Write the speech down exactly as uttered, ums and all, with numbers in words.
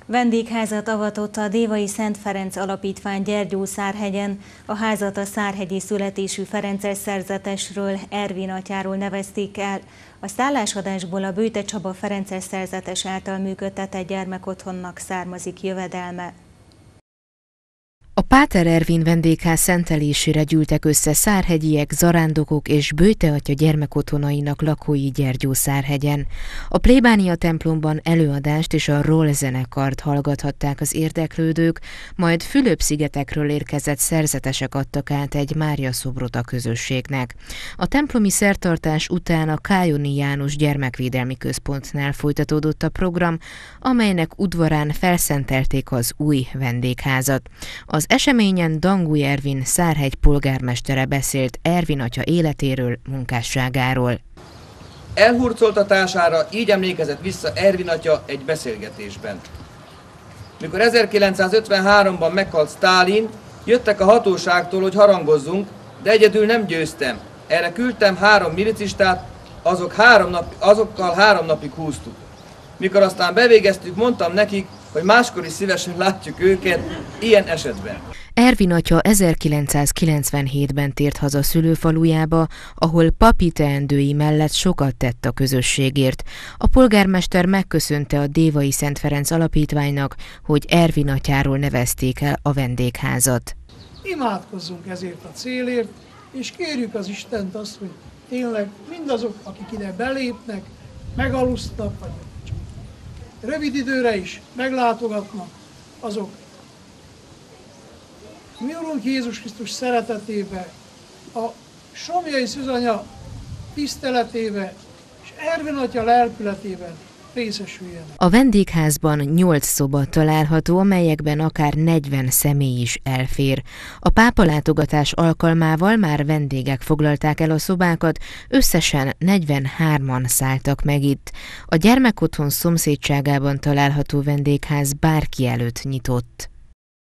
Vendégházat avatott a Dévai Szent Ferenc Alapítvány Gyergyószárhegyen. A házat a szárhegyi születésű ferences szerzetesről, Ervin atyáról nevezték el. A szállásadásból a Bőte Csaba ferences szerzetes által működtetett gyermekotthonnak származik jövedelme. A Páter Ervin vendégház szentelésére gyűltek össze szárhegyiek, zarándokok és Bőte atya gyermekotthonainak lakói Gyergyószárhegyen. A plébánia templomban előadást és a roll zenekart hallgathatták az érdeklődők, majd Fülöp-szigetekről érkezett szerzetesek adtak át egy Mária szobrot a közösségnek. A templomi szertartás után a Kályoni János Gyermekvédelmi Központnál folytatódott a program, amelynek udvarán felszentelték az új vendégházat. Az eseményen Dangúj Ervin Szárhegy polgármestere beszélt Ervin atya életéről, munkásságáról. Elhurcoltatására így emlékezett vissza Ervin atya egy beszélgetésben. Mikor ezerkilencszázötvenháromban meghalt Sztálin, jöttek a hatóságtól, hogy harangozzunk, de egyedül nem győztem. Erre küldtem három milicistát, azok három nap, azokkal három napig húztuk. Mikor aztán bevégeztük, mondtam nekik, hogy máskor is szívesen látjuk őket ilyen esetben. Ervin atya ezerkilencszázkilencvenhétben tért haza szülőfalujába, ahol papi teendői mellett sokat tett a közösségért. A polgármester megköszönte a Dévai Szent Ferenc Alapítványnak, hogy Ervin atyáról nevezték el a vendégházat. Imádkozzunk ezért a célért, és kérjük az Istent azt, hogy tényleg mindazok, akik ide belépnek, megalusznak, vagy rövid időre is meglátogatnak, azok mi Urunk Jézus Krisztus szeretetébe, a Somlyai Szűzanya tiszteletébe és Ervin atya lelkületében részesüljenek. A vendégházban nyolc szoba található, amelyekben akár negyven személy is elfér. A pápa látogatás alkalmával már vendégek foglalták el a szobákat, összesen negyvenhárman szálltak meg itt. A gyermekotthon szomszédságában található vendégház bárki előtt nyitott.